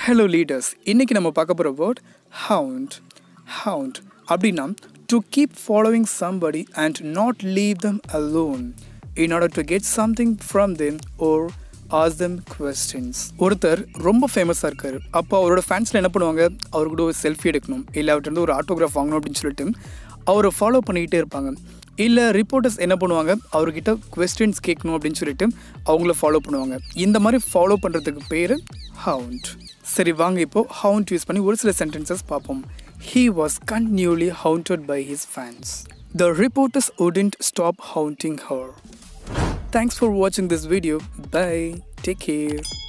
Hello leaders, இன்னைக்கு நம்ம பார்க்க போற word hound. Hound அப்படினா to keep following somebody and not leave them alone in order to get something from them or ask them questions. ஒருத்தர் ரொம்ப ஃபேமஸா இருக்காரு. அப்போ அவரோட ஃபேன்ஸ்ல என்ன பண்ணுவாங்க? அவர் கூட ஒரு செல்ஃபி எடுக்கணும், இல்ல அவர்ட்ட இருந்து ஒரு ஆட்டோகிராஃப் வாங்கணும் அப்படினு சொல்லிட்டு அவரை ஃபாலோ பண்ணிட்டே இருப்பாங்க. இல்ல ரிப்போர்ட்டர்ஸ் என்ன பண்ணுவாங்க? அவர்கிட்ட क्वेश्चंस கேட்கணும் அப்படினு சொல்லிட்டு அவங்கள ஃபாலோ பண்ணுவாங்க. இந்த மாதிரி ஃபாலோ பண்றதுக்கு பேரு hound. சரி வாங்க இப்போ hound யூஸ் பண்ணி ஒரு சில சென்டென்சஸ் பாப்போம். He was continually haunted by his fans. The reporters wouldn't stop haunting her. Thanks for watching this video. Bye. Take care.